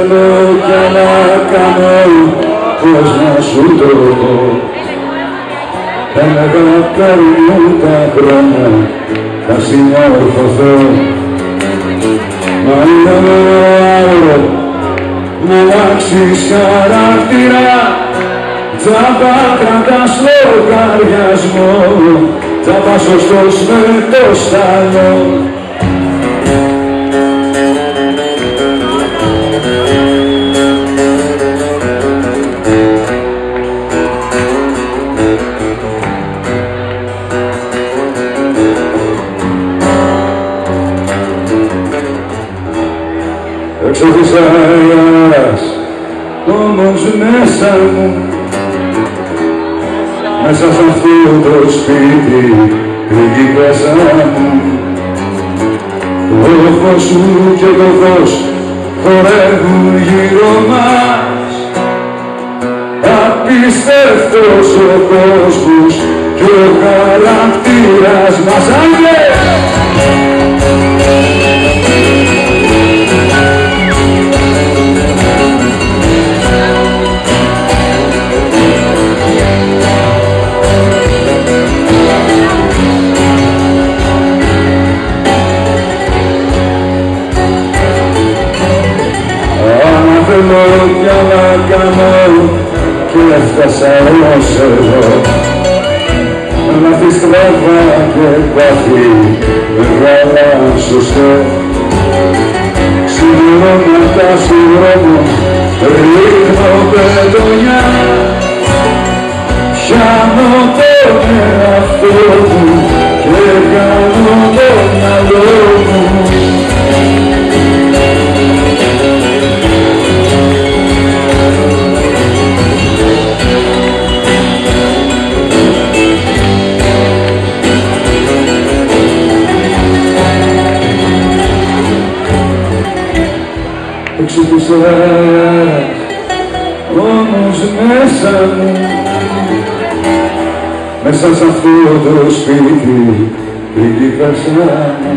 θέλω κι να κάνω, πώς να σου το πω. Έλεγα παίρνουν τα χρόνια, θα συμμορφωθώ. Μα είναι άλλο να αλλάξεις χαρακτήρα, τσάμπα κρατάς λογαριασμό, τσάμπα σωστός με το στάλιο. Έξω της αέρας, όμως μέσα μου, μέσα σ' αυτό το σπίτι, πριγκίπεσσα μου. Το φως σου και το φως χορεύουν γύρω μας. Απίστευτος ο κόσμος και ο χαρακτήρας μας. Θέλω κι να κάνω και έφτασα ως εδώ. Να θες τραβά και πάθη μεγάλα σωστό. Ξημερώματα σου δρόμο ρίχνω πετονιά. Πιάνω τον εαυτό μου και κάνω το μυαλό μου. Έξω της αέρας, όμως μέσα μου, μέσα σ' αυτό το σπίτι, πριγκίπεσσα μου.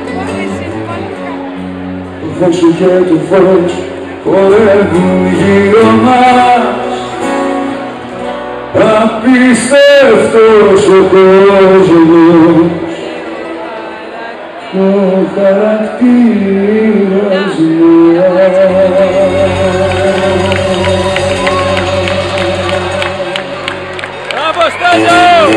Το φως σου και το φως χορεύουν γύρω μας. Απίστευτος ο κόσμος, ο χαρακτήρας μας.